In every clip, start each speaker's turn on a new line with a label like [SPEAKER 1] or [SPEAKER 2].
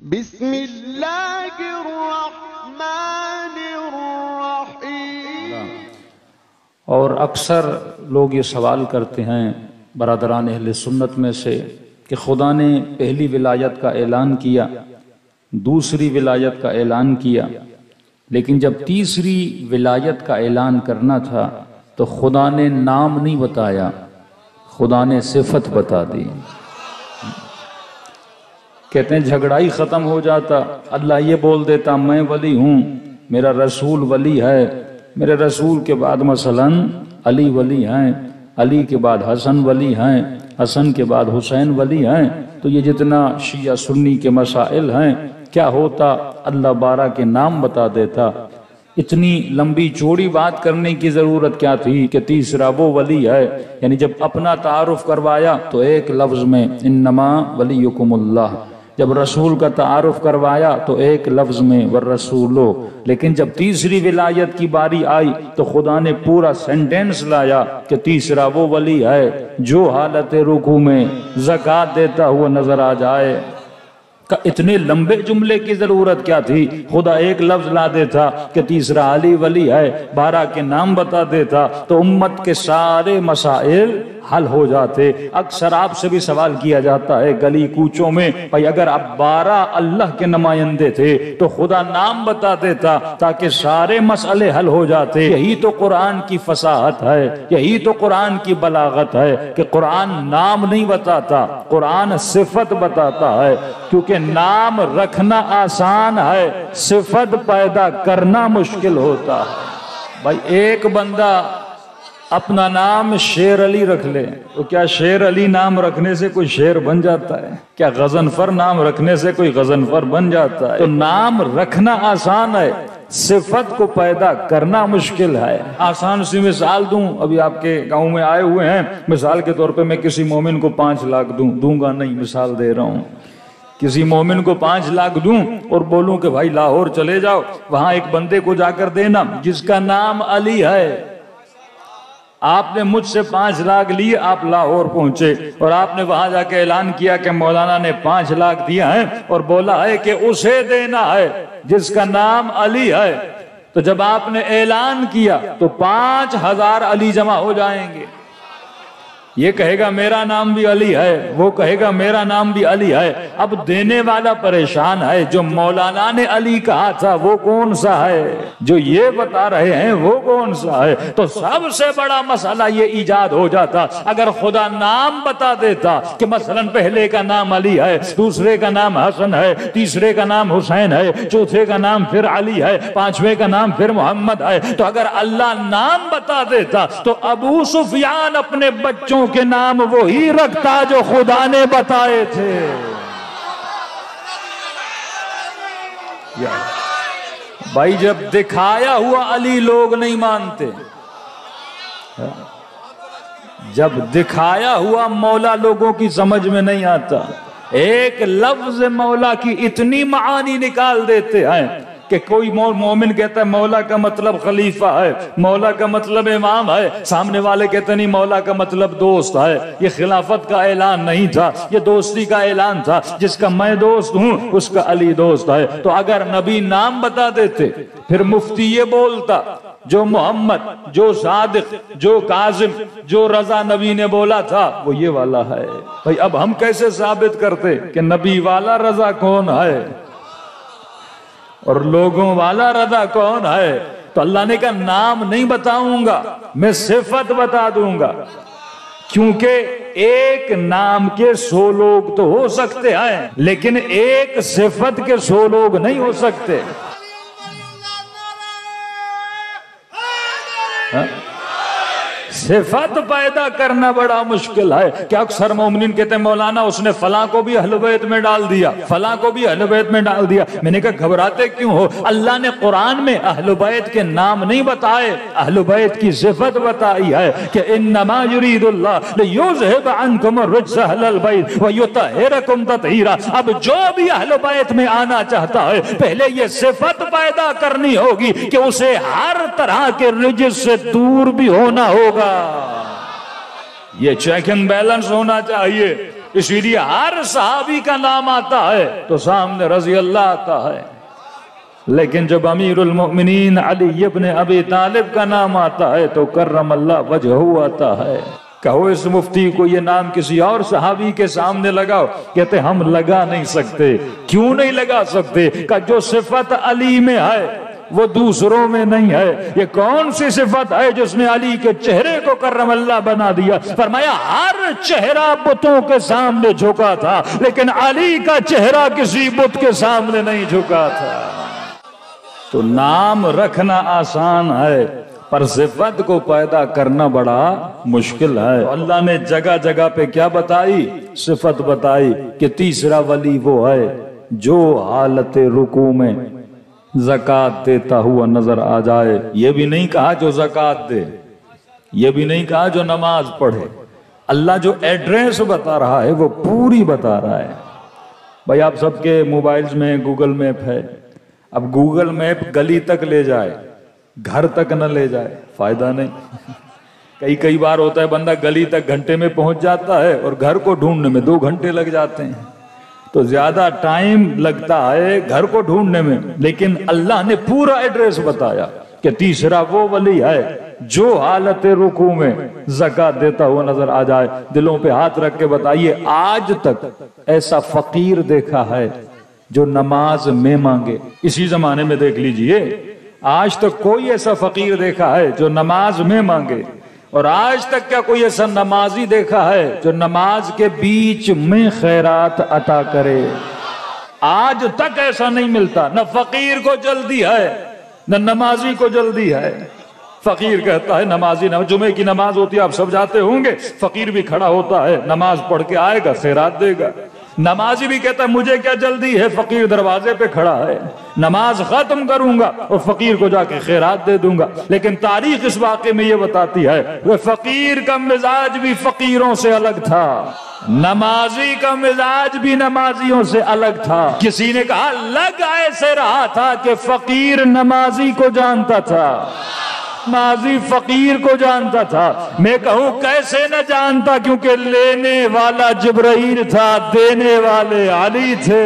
[SPEAKER 1] बिस्मिल्लाहिर्रहमानिर्रहीम। और अक्सर लोग ये सवाल करते हैं बरादरान अहले सुन्नत में से कि खुदा ने पहली विलायत का ऐलान किया, दूसरी विलायत का ऐलान किया, लेकिन जब तीसरी विलायत का ऐलान करना था तो खुदा ने नाम नहीं बताया, खुदा ने सिफत बता दी। कहते हैं झगड़ा ही खत्म हो जाता, अल्लाह ये बोल देता मैं वली हूँ, मेरा रसूल वली है, मेरे रसूल के बाद मसलन अली वली हैं, अली के बाद हसन वली हैं, हसन के बाद हुसैन वली हैं। तो ये जितना शिया सुन्नी के मसाइल हैं, क्या होता अल्लाह 12 के नाम बता देता। इतनी लंबी चौड़ी बात करने की जरूरत क्या थी कि तीसरा वो वली है। यानी जब अपना तारुफ करवाया तो एक लफ्ज में इन्नमा वलीयुकुमुल्लाह, जब रसूल का तारुफ करवाया तो एक लफ्ज में वर रसूलो। लेकिन जब तीसरी विलायत की बारी आई तो खुदा ने पूरा सेंटेंस लाया कि तीसरा वो वली है जो हालत रुकू में ज़कात देता हुआ नजर आ जाए। का इतने लंबे जुमले की जरूरत क्या थी, खुदा एक लफ्ज ला देता कि तीसरा अली वली है, 12 के नाम बता देता तो उम्मत के सारे मसाइल हल हो जाते। अक्सर आपसे भी सवाल किया जाता है गली कूचों में, भाई अगर आप 12 अल्लाह के नुमाइंदे थे तो खुदा नाम बता देता ताकि सारे मसले हल हो जाते। यही तो कुरान की फसाहत है, यही तो कुरान की बलागत है कि कुरान नाम नहीं बताता, कुरान सिफत बताता है। क्योंकि नाम रखना आसान है, सिफत पैदा करना मुश्किल होता है। भाई एक बंदा अपना नाम शेर अली रख ले तो क्या शेर अली नाम रखने से कोई शेर बन जाता है? क्या गजनफर नाम रखने से कोई गजनफर बन जाता है? तो नाम रखना आसान है, सिफत को पैदा करना मुश्किल है। आसान सी मिसाल दूं, अभी आपके गांव में आए हुए हैं, मिसाल के तौर पे मैं किसी मोमिन को 5 लाख दूंगा नहीं, मिसाल दे रहा हूं। किसी मोमिन को 5 लाख दूं और बोलूं कि भाई लाहौर चले जाओ, वहां एक बंदे को जाकर देना जिसका नाम अली है। आपने मुझसे 5 लाख लिए, आप लाहौर पहुंचे और आपने वहां जाके ऐलान किया कि मौलाना ने 5 लाख दिया है और बोला है कि उसे देना है जिसका नाम अली है। तो जब आपने ऐलान किया तो 5000 अली जमा हो जाएंगे। ये कहेगा मेरा नाम भी अली है, वो कहेगा मेरा नाम भी अली है। अब देने वाला परेशान है, जो मौलाना ने अली कहा था वो कौन सा है, जो ये बता रहे हैं वो कौन सा है। तो सबसे बड़ा मसला ये इजाद हो जाता अगर खुदा नाम बता देता कि मसलन पहले का नाम अली है, दूसरे का नाम हसन है, तीसरे का नाम हुसैन है, चौथे का नाम फिर अली है, 5वें का नाम फिर मोहम्मद है। तो अगर अल्लाह नाम बता देता तो अबू सुफियान अपने बच्चों के नाम वो ही रखता जो खुदा ने बताए थे। भाई जब दिखाया हुआ अली लोग नहीं मानते, जब दिखाया हुआ मौला लोगों की समझ में नहीं आता। एक लफ्ज मौला की इतनी मानी निकाल देते हैं कि कोई मोमिन कहता है मौला का मतलब खलीफा है, मौला का मतलब इमाम है, सामने वाले कहते नहीं मौला का मतलब दोस्त है। ये खिलाफत का ऐलान नहीं था, ये दोस्ती का ऐलान था। जिसका मैं दोस्त हूं उसका अली दोस्त है। तो अगर नबी नाम बता देते फिर मुफ्ती ये बोलता जो मोहम्मद, जो सादिक, जो काजिम, जो रजा नबी ने बोला था वो ये वाला है। भाई अब हम कैसे साबित करते कि नबी वाला रजा कौन है और लोगों वाला रजा कौन है? तो अल्लाह ने कहा नाम नहीं बताऊंगा, मैं सिफत बता दूंगा। क्योंकि एक नाम के 100 लोग तो हो सकते हैं, लेकिन एक सिफत के 100 लोग नहीं हो सकते। हाँ? सिफत पैदा करना बड़ा मुश्किल है। क्या अक्सर मोमिनीन कहते हैं मौलाना उसने फलां को भी अहले बैत में डाल दिया, फलां को भी अहले बैत में डाल दिया। मैंने कहा घबराते क्यों हो? अल्लाह ने कुरान में अहले बैत के नाम नहीं बताए, अहले बैत की सिफत बताई है कि इन्नमा युरीदुल्लाह लियुज़हिब अन्कुम अर्रिज्स अहलल बैत व युतहिरकुम तत्हीरा। अब जो भी अहले बैत में आना चाहता है पहले ये सिफत पैदा करनी होगी कि उसे हर तरह के रिजिस से दूर भी होना होगा। ये चेक एंड बैलेंस होना चाहिए। इसीलिए हर सहाबी का नाम आता है तो सामने रजी अल्लाह आता है, लेकिन जब अमीरुल मोमिनीन अली इब्न अबी तालिब का नाम आता है तो कर्रमल्लाह वजहू आता है। कहो इस मुफ्ती को ये नाम किसी और सहाबी के सामने लगाओ, कहते हम लगा नहीं सकते। क्यों नहीं लगा सकते? का जो सिफत अली में है वो दूसरों में नहीं है। ये कौन सी सिफत है जिसने अली के चेहरे को कर्रमल्लाह बना दिया? फरमाया हर चेहरा बुतों के सामने झुका था, लेकिन अली का चेहरा किसी बुत के सामने नहीं झुका था। तो नाम रखना आसान है, पर सिफत को पैदा करना बड़ा मुश्किल है। तो अल्लाह ने जगह जगह पे क्या बताई? सिफत बताई कि तीसरा वली वो है जो हालत रुकू में ज़कात देता हुआ नजर आ जाए। ये भी नहीं कहा जो ज़कात दे, ये भी नहीं कहा जो नमाज पढ़े। अल्लाह जो एड्रेस बता रहा है वो पूरी बता रहा है। भाई आप सबके मोबाइल्स में गूगल मैप है, अब गूगल मैप गली तक ले जाए, घर तक न ले जाए, फायदा नहीं। कई बार होता है बंदा गली तक घंटे में पहुंच जाता है और घर को ढूंढने में 2 घंटे लग जाते हैं, तो ज्यादा टाइम लगता है घर को ढूंढने में। लेकिन अल्लाह ने पूरा एड्रेस बताया कि तीसरा वो वली है जो हालत रुकू में ज़कात देता हुआ नजर आ जाए। दिलों पे हाथ रख के बताइए, आज तक ऐसा फकीर देखा है जो नमाज में मांगे? इसी जमाने में देख लीजिए, आज तक कोई ऐसा फकीर देखा है जो नमाज में मांगे? और आज तक क्या कोई ऐसा नमाजी देखा है जो नमाज के बीच में खैरात अता करे? आज तक ऐसा नहीं मिलता। न फकीर को जल्दी है न नमाजी को जल्दी है। फकीर कहता है नमाजी न, जुमे की नमाज होती है आप सब जाते होंगे, फकीर भी खड़ा होता है, नमाज पढ़ के आएगा, खैरात देगा। नमाजी भी कहता है मुझे क्या जल्दी है, फकीर दरवाजे पे खड़ा है, नमाज खत्म करूंगा और फकीर को जाके खैरात दे दूंगा। लेकिन तारीख इस वाक़े में ये बताती है कि फकीर का मिजाज भी फकीरों से अलग था, नमाजी का मिजाज भी नमाजियों से अलग था। किसी ने कहा लग ऐसे रहा था कि फकीर नमाजी को जानता था, नमाजी फकीर को जानता था। मैं कहूं कैसे न जानता, क्योंकि लेने वाला जिब्राइल था, देने वाले अली थे।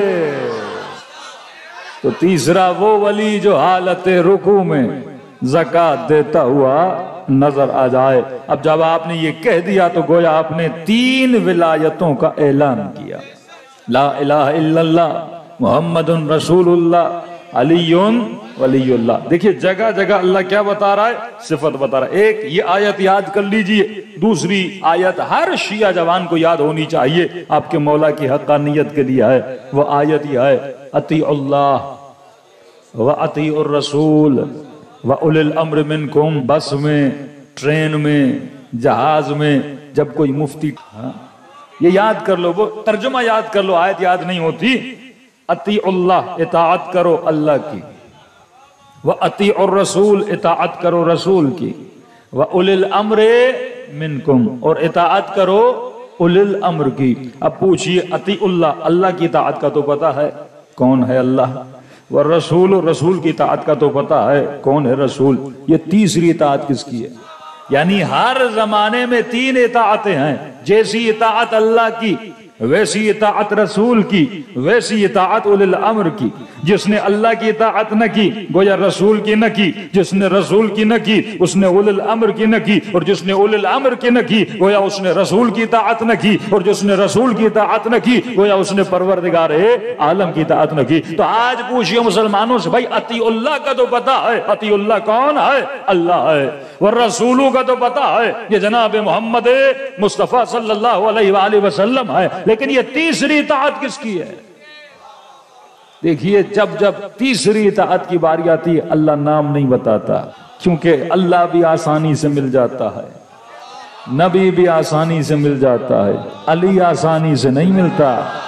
[SPEAKER 1] तो तीसरा वो वली जो हालत रुकू में ज़कात देता हुआ नजर आ जाए। अब जब आपने ये कह दिया तो गोया आपने 3 विलायतों का ऐलान किया, ला इलाहा इल्लल्लाह मुहम्मदुन रसूलुल्लाह अलीयुन वलीयुल्लाह। देखिए जगह जगह अल्लाह क्या बता रहा है, सिफत बता रहा है। एक ये आयत याद कर लीजिए, दूसरी आयत हर शिया जवान को याद होनी चाहिए, आपके मौला की हक्कानियत के लिए है। वो आयत यह है, अतीउल्लाह व अतीउर रसूल व उलिल अम्र मिनकुम। बस में, ट्रेन में, जहाज में जब कोई मुफ्ती, ये याद कर लो, वो तर्जुमा याद कर लो, आयत याद नहीं होती। अतीउल्लाह इताअत करो अल्लाह की, व अतीउर रसूल इताअत करो रसूल की, व उलिल अम्र मिनकुम और इताअत करो उलिल अम्र की। अब पूछिए अतीउल्लाह, अल्लाह की इताअत का तो पता है कौन है अल्लाह, व रसूल, रसूल की इताअत का तो पता है कौन है रसूल। ये तीसरी इताअत किसकी है? यानी हर जमाने में 3 इताअतें हैं। जैसी इताअत अल्लाह की, वैसी इताअत रसूल की, वैसी इताअत उलिल अम्र की। जिसने अल्लाह की इताअत न की गोया रसूल की न की, जिसने रसूल की न की उसने उलिल अम्र की न की, और जिसने उलिल अम्र की न की गोया उसने रसूल की इताअत न की, और जिसने रसूल की इताअत न की गोया उसने परवरदिगारे आलम की इताअत न की। तो आज पूछिए मुसलमानों से, भाई अतीउल्लाह का तो पता है, अतीउल्लाह कौन है? अल्लाह है। और रसूलों का तो पता है ये जनाब मोहम्मद मुस्तफा सल्लल्लाहु अलैहि वसल्लम है। लेकिन ये तीसरी इताअत किसकी है? देखिए जब जब तीसरी इताअत की बारी आती है अल्लाह नाम नहीं बताता, क्योंकि अल्लाह भी आसानी से मिल जाता है, नबी भी आसानी से मिल जाता है, अली आसानी से नहीं मिलता।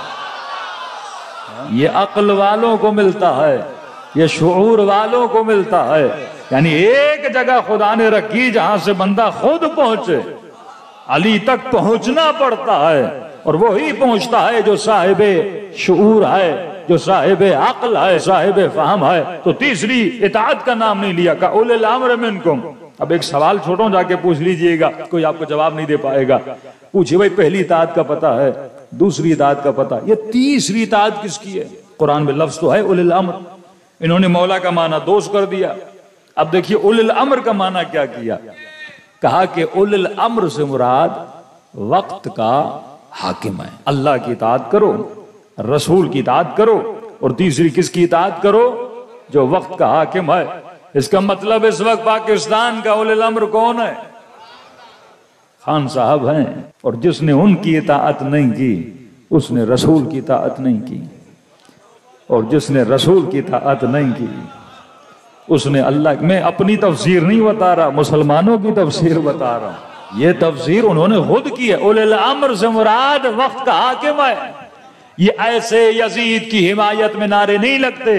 [SPEAKER 1] ये अक्ल वालों को मिलता है, ये शऊर वालों को मिलता है। यानी एक जगह खुदा ने रखी जहां से बंदा खुद पहुंचे, अली तक पहुंचना पड़ता है, और वो ही पहुंचता है जो साहिबे शऊर है, जो साहिबे अक्ल है, साहिबे फहम है। तो तीसरी इताअत का नाम नहीं लिया, का उलिल अम्र मिनकुम। अब एक सवाल छोड़ो, जाके पूछ लीजिएगा, कोई आपको जवाब नहीं दे पाएगा। पूछिए भाई पहली इताअत का पता है? दूसरी इताअत का पता। ये तीसरी इताअत किसकी है? कुरान में लफ्ज तो है उलिल अम्र, इन्होंने मौला का माना दोस्त कर दिया। अब देखिए उलिल अम्र का माना क्या किया, कहा कि उलिल अम्र से मुराद वक्त का हाकिम है। अल्लाह की इताअत करो, रसूल की इताअत करो, और तीसरी किसकी इताअत करो? जो वक्त का हाकिम है। इसका मतलब इस वक्त पाकिस्तान का उलिल अम्र कौन है? खान साहब हैं। और जिसने उनकी इताअत नहीं की उसने रसूल की इताअत नहीं की, और जिसने रसूल की इताअत नहीं की उसने अल्लाह। मैं अपनी तफसीर नहीं बता रहा, मुसलमानों की तफसीर बता रहा हूं। ये तफसीर उन्होंने खुद की है। उलिल अम्र से मुराद वक्त का हाकिम है। ये ऐसे यजीद की हिमायत में नारे नहीं लगते,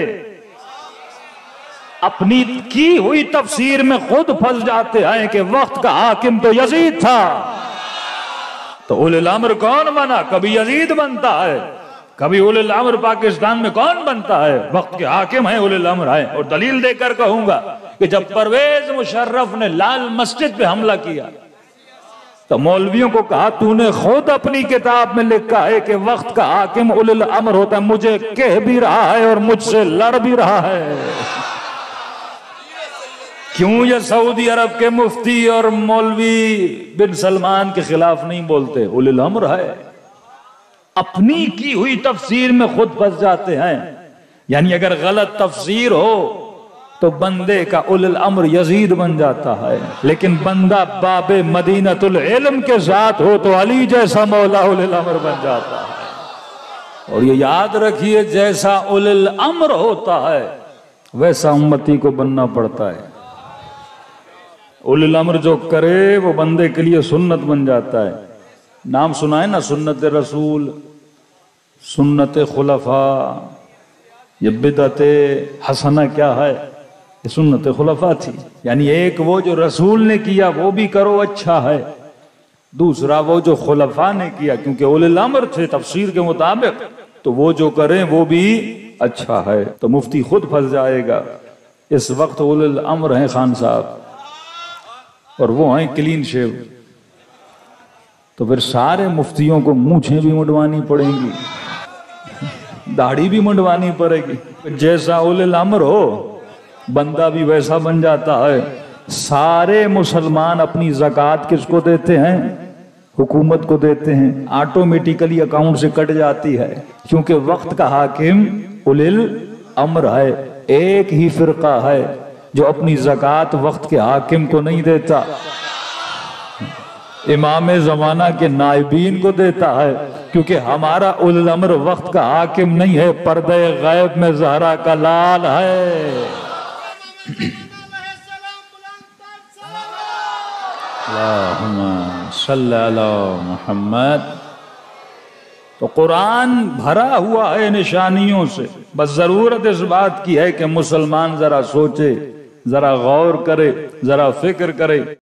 [SPEAKER 1] अपनी की हुई तफसीर में खुद फंस जाते हैं कि वक्त का हाकिम तो यजीद था। तो उलिल अम्र कौन बना? कभी यजीद बनता है, कभी उलिल अम्र पाकिस्तान में कौन बनता है? वक्त के हाकिम है, उलिल अम्र है। और दलील देकर कहूंगा कि जब परवेज मुशर्रफ ने लाल मस्जिद पे हमला किया तो मौलवियों को कहा तूने खुद अपनी किताब में लिखा है कि वक्त का हाकिम उलिल अम्र होता है, मुझे कह भी रहा है और मुझसे लड़ भी रहा है। क्यों ये सऊदी अरब के मुफ्ती और मौलवी बिन सलमान के खिलाफ नहीं बोलते? उलिल अम्र है। अपनी की हुई तफसीर में खुद फंस जाते हैं। यानी अगर गलत तफसीर हो तो बंदे का उलिल अम्र यजीद बन जाता है, लेकिन बंदा बाबे मदीनतुल इल्म के साथ हो तो अली जैसा मौला उलिल अम्र बन जाता है। और ये याद रखिए, जैसा उलिल अम्र होता है वैसा उम्मती को बनना पड़ता है। उलिल अम्र जो करे वो बंदे के लिए सुन्नत बन जाता है। नाम सुना है ना, सुन्नत रसूल, सुन्नत खुलफा। ये बिदअत हसना क्या है? ये सुन्नत खुलफा थी। यानी एक वो जो रसूल ने किया वो भी करो, अच्छा है। दूसरा वो जो खुलफा ने किया, क्योंकि उलिल अम्र थे तफसीर के मुताबिक, तो वो जो करें वो भी अच्छा है। तो मुफ्ती खुद फंस जाएगा। इस वक्त उलिल अम्र हैं खान साहब, और वो हैं क्लीन शेव। तो फिर सारे मुफ्तियों को मूछें भी मुंडवानी पड़ेंगी, दाढ़ी भी मुंडवानी पड़ेगी। जैसा उलिल अम्र हो बंदा भी वैसा बन जाता है। सारे मुसलमान अपनी ज़कात किसको देते हैं? हुकूमत को देते हैं। ऑटोमेटिकली अकाउंट से कट जाती है, क्योंकि वक्त का हाकिम उलिल अम्र है। एक ही फिरका है जो अपनी ज़कात वक्त के हाकिम को नहीं देता, इमाम ज़माना के नाइबीन को देता है। क्योंकि हमारा उलिल अम्र वक्त का हाकिम नहीं है, पर्दे गैब में ज़हरा का लाल है। अल्लाहुम्मा सल्ली अला मुहम्मद। तो कुरान भरा हुआ है निशानियों से। बस जरूरत इस बात की है कि मुसलमान जरा सोचे, जरा गौर करे, जरा फिक्र करे।